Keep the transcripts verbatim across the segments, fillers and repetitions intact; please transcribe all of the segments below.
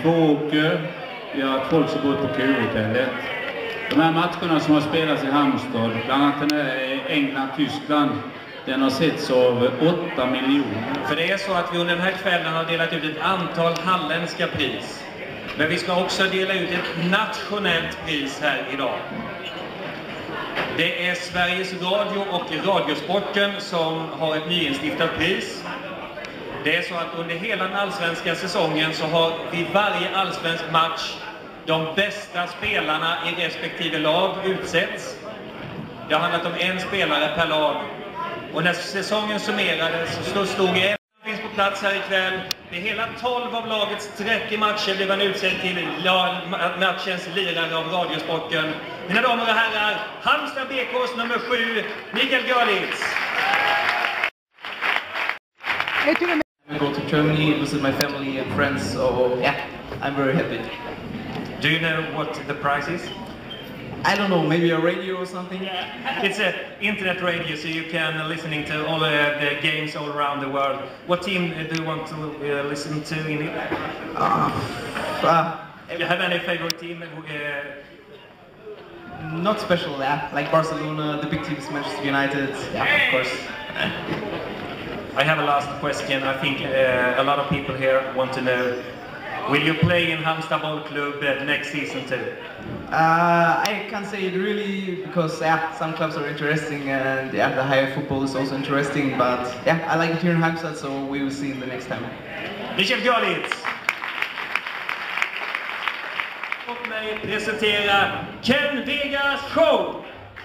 Tvååker, vi har folk som bor på Q-hotellet. De här matcherna som har spelats i Halmstad, bland annat den här i England-Tyskland, den har setts av åtta miljoner. För det är så att vi under den här kvällen har delat ut ett antal halländska pris. Men vi ska också dela ut ett nationellt pris här idag. Det är Sveriges Radio och Radiosporten som har ett nyinstiftat pris. Det är så att under hela den allsvenska säsongen så har vid varje allsvensk match de bästa spelarna i respektive lag utsätts. Det har handlat om en spelare per lag. Och när säsongen summerades så stod en finns på plats här ikväll. Med hela tolv av lagets trettio matcher blev han utsedd till matchens lirare av Radiosporten. Mina damer och herrar, Halmstad B K:s nummer sju, Mikael Görlitz. I go to Germany, visit my family and friends, so yeah, I'm very happy. Do you know what the prize is? I don't know, maybe a radio or something? Yeah. It's an internet radio, so you can listening to all the, the games all around the world. What team do you want to uh, listen to in it? Uh, uh, Do you have any favorite team? Uh, not special, yeah. Like Barcelona, the big teams, Manchester United, yeah, of course. I have a last question. I think uh, a lot of people here want to know, will you play in Halmstad Boll Club uh, next season too? Uh, I can't say it really because yeah, some clubs are interesting and yeah, the higher football is also interesting. But yeah, I like it here in Halmstad, so we will see in the next time. Mikael Görlitz. Låt mig presentera Ken Vegas show.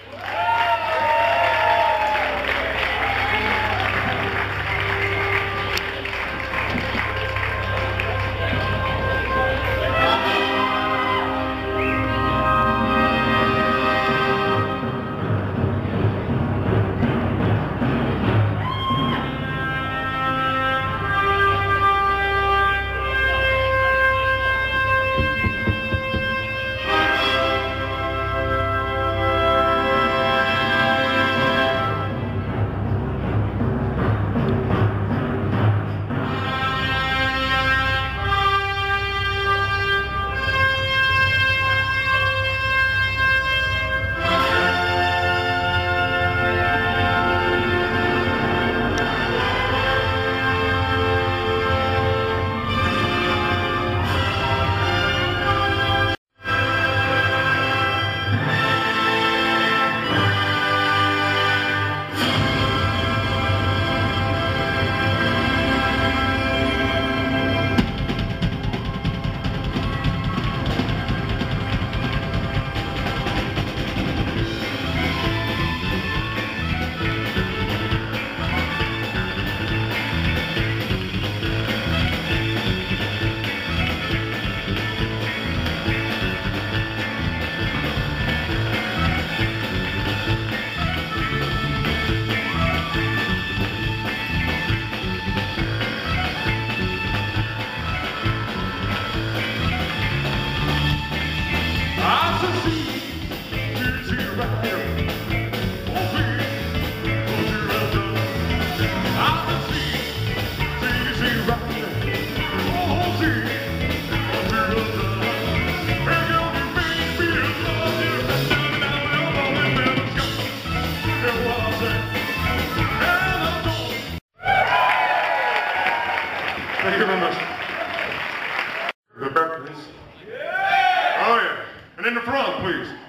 Thank you very much. The back, please. Oh, yeah. And in the front, please.